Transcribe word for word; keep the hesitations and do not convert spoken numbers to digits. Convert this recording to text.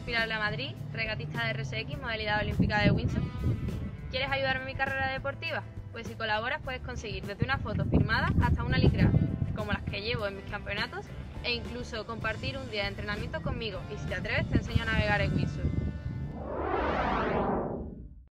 Pilar La Madrid, regatista de R S X, modalidad olímpica de windsurf. ¿Quieres ayudarme en mi carrera deportiva? Pues si colaboras puedes conseguir desde una foto firmada hasta una licra, como las que llevo en mis campeonatos, e incluso compartir un día de entrenamiento conmigo, y si te atreves te enseño a navegar en windsurf.